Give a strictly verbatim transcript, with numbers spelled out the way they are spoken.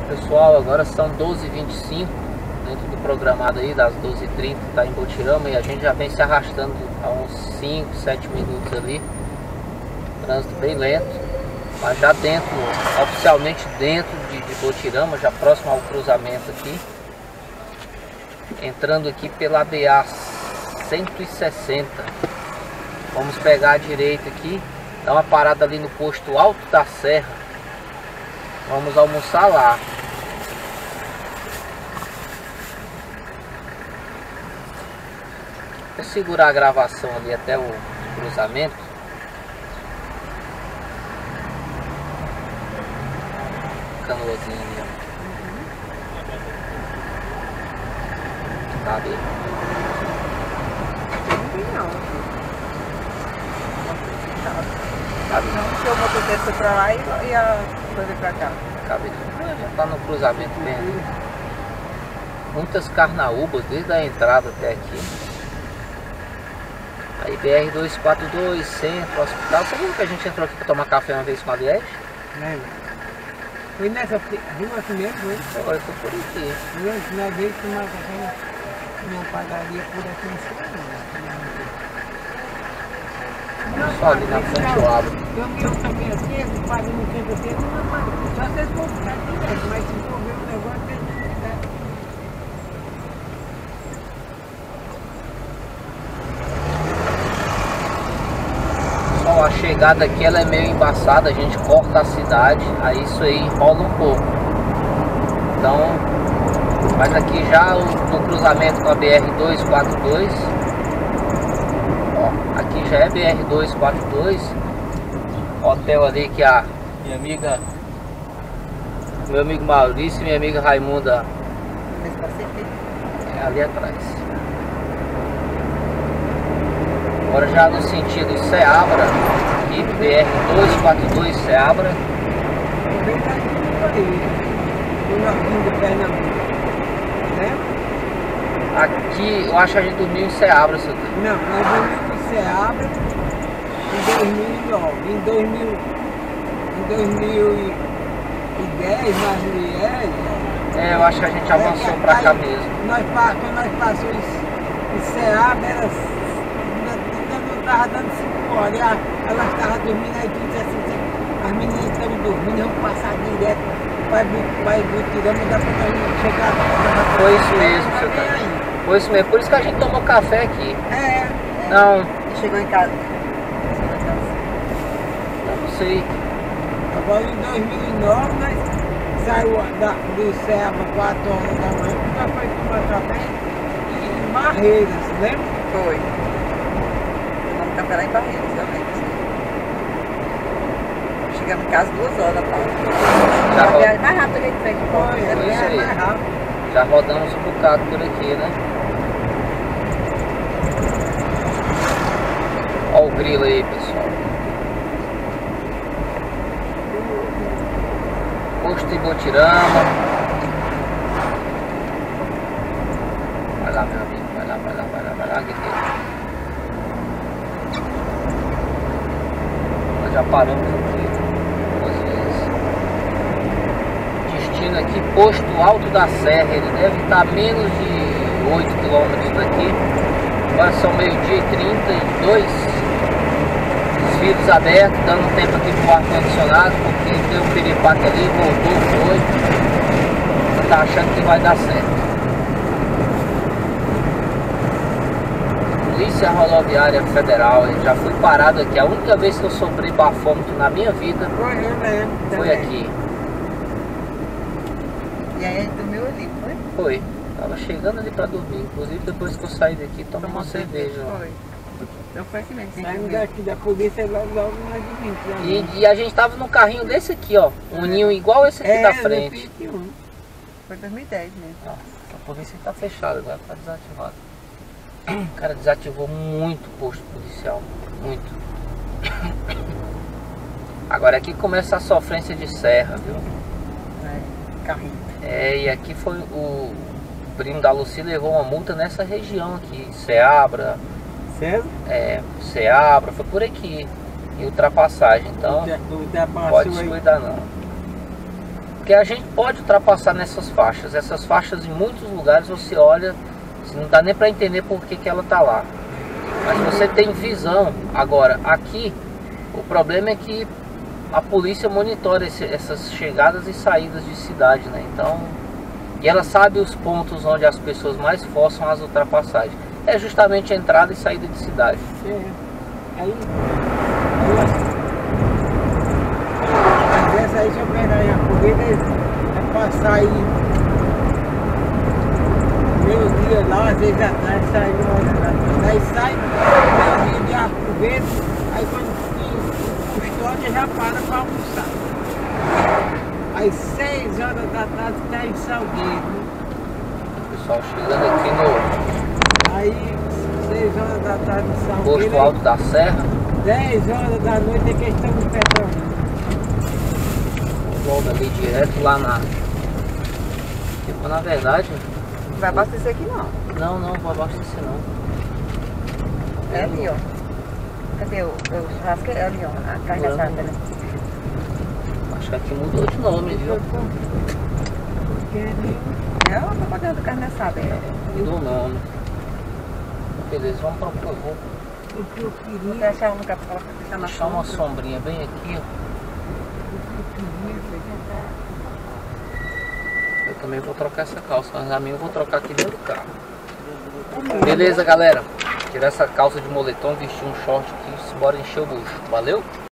Pessoal, agora são doze e vinte e cinco, dentro do programado aí, das doze e trinta, tá em Botirama, e a gente já vem se arrastando há uns cinco, sete minutos ali. Trânsito bem lento, mas já dentro, oficialmente dentro de, de Botirama, já próximo ao cruzamento aqui. Entrando aqui pela B A cento e sessenta. Vamos pegar a direita aqui, dar uma parada ali no posto Alto da Serra. Vamos almoçar lá. Vou segurar a gravação ali até o cruzamento. Canoazinho ali, ó. Cabe. Não. Cabe não. Se eu motoqueiro pra lá e, e a coisa pra cá. Cabe não. Já tá no cruzamento bem ali. Muitas carnaúbas desde a entrada até aqui. Aí B R duzentos e quarenta e dois, centro, hospital. Você lembra que a gente entrou aqui para tomar café uma vez com a Liette? Lembra? Foi nessa rua aqui mesmo, foi? Agora foi por aqui. Eu uma vez tomar café numa padaria por aqui em cima. Só ali na frente eu abro. Eu vi um caminho assim, eu parei no canto assim, só vocês vão ficar aqui dentro, mas se for ver o negócio, tem que ficar. A chegada aqui ela é meio embaçada, a gente corta a cidade, aí isso aí enrola um pouco. Então, mas aqui já no cruzamento com a B R duzentos e quarenta e dois, ó, aqui já é B R duzentos e quarenta e dois, hotel ali que a minha amiga, meu amigo Maurício e minha amiga Raimunda é ali atrás. Agora já no sentido Ceabra, aqui B R duzentos e quarenta e dois Ceabra. Também está aqui no Norte do Pernambuco, né? Aqui eu acho que a gente dormiu em Ceabra, seu Deus. Não, nós dormimos em Ceabra em dois mil e nove. Em, dois mil, em dois mil e dez, nas Liege. É, eu acho que a gente avançou é, pra cá mesmo. Nós, quando nós passamos em, em Ceabra, era. Estava dando cinco horas, ela estava dormindo, aí tu disse assim, as meninas estão dormindo, vamos passar direto, vai, vai Botirama, dá pra nós chegar. Foi isso mesmo, seu cara. Foi isso mesmo, por isso que a gente tomou café aqui. É. Não. Chegou em casa. Eu não sei. Agora em dois mil e nove, nós saímos da, do Ceabra quatro horas da manhã, nós foi tomar café em Barreiras, lembra? Foi. Café lá em Barreiras, realmente. Chegamos em casa duas horas da tarde. Já a viagem mais rápida que a gente fez. Foi, a viagem mais rápida. Já rodamos um bocado por aqui, né? Olha o grilo aí, pessoal. Posto de Botirama. Vai lá, meu amigo. Vai lá, vai lá, vai lá, vai lá, guerreiro. Já paramos aqui duas vezes. Destino aqui, posto Alto da Serra. Ele deve estar a menos de oito quilômetros daqui. Agora são meio-dia e trinta e dois. Os vidros abertos, dando tempo aqui pro ar-condicionado, porque deu um piripaque ali, voltou, foi. Tá achando que vai dar certo. Polícia Rodoviária Federal, eu já fui parado aqui. A única vez que eu sofri bafômetro na minha vida foi, eu lembro, foi aqui. E aí a gente dormiu ali, foi? Foi. Tava chegando ali pra dormir. Inclusive depois que eu saí daqui, tomei uma cerveja. Foi. Então foi assim mesmo. Saímos daqui da polícia logo, logo nós dormimos. E, e a gente tava num carrinho desse aqui, ó. Um é. ninho igual esse aqui é, da frente. Foi dois mil e dez mesmo. Nossa, a polícia tá fechada agora, tá desativada. O cara desativou muito o posto policial, muito. Agora aqui começa a sofrência de serra, viu? É, carrinho. É, e aqui foi o primo da Lucy levou uma multa nessa região aqui, Ceabra. César? É, Ceabra, foi por aqui. E ultrapassagem, então não pode descuidar não. Porque a gente pode ultrapassar nessas faixas. Essas faixas em muitos lugares você olha, não dá nem para entender por que, que ela tá lá. Mas você tem visão. Agora, aqui, o problema é que a polícia monitora esse, essas chegadas e saídas de cidade, né? Então, e ela sabe os pontos onde as pessoas mais forçam as ultrapassagens. É justamente entrada e saída de cidade. É. Aí, mas essa aí, se eu pegar aí a corrida, é passar aí meio dia lá, às vezes à tarde, sai uma hora da tarde. Aí sai meio dia de Arco Verde, aí quando o custódia já para para almoçar. Às seis horas da tarde está em Salgueiro. O pessoal chegando aqui no Aí, seis horas da tarde em Salgueiro. posto Alto da Serra. dez horas da noite é que estamos no Petrolina. Logo ali direto lá na... Tipo, na verdade... Não vai abastecer aqui não. Não, não, vou abastecer não. É ali, ó. Cadê o, o churrasco? É ali, ó. A carne Não. assada, né? Acho que aqui mudou de nome, viu? É a propaganda do carne assada. É. Mudou o nome. Beleza, vamos procurar. Vou O que eu Vou queria, achar um lugar pra colocar deixar na deixar uma sombra. sombrinha bem aqui, ó. o que eu queria, Eu também vou trocar essa calça, mas a minha eu vou trocar aqui dentro do carro. Beleza, galera? Tirar essa calça de moletom, vestir um short aqui, bora encher o bucho. Valeu?